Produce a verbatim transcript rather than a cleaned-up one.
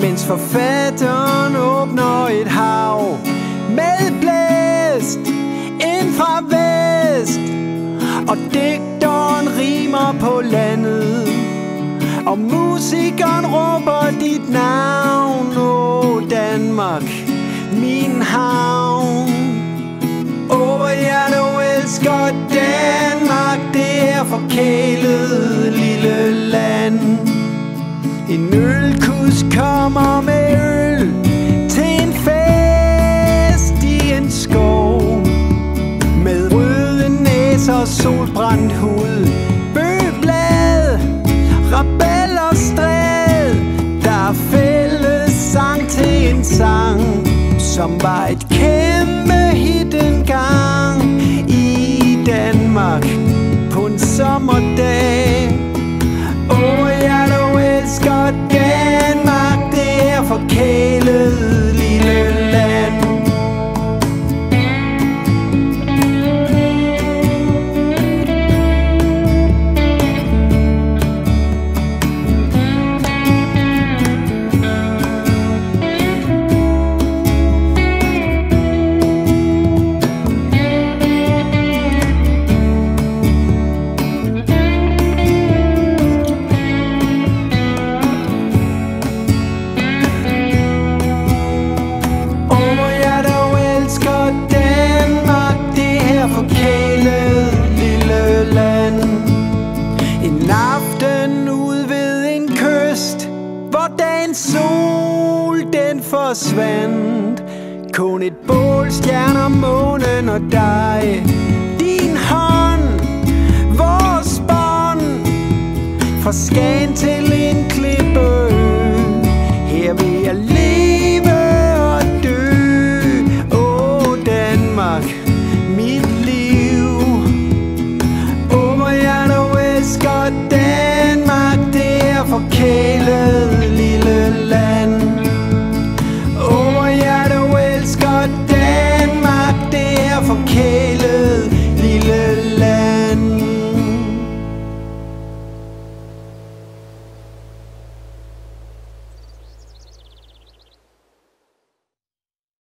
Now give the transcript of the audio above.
mens forfatteren åbner et hav med blæst ind fra vest, og digteren rimer på landet, og musikeren råber dit navn. Åh, Danmark, min havn. Åh, hvor jeg dog elsker Danmark, det er forkælede lille land. En ølkusk kommer med øl til en fest i en skov, med røde næser, solbrændt hud. Bøgeblade, Rabalderstræde, der er fællessang til en sang, som var et kæmpe hit engang i Danmark på en sommerdag. Åh, jeg dog elsker Danmark, det er forkælede lille land. En aften ude ved en kyst, hvor dagens sol den forsvandt. Kun et bål, stjerner, månen og dig. Din hånd, vores bånd, fra Skagen til en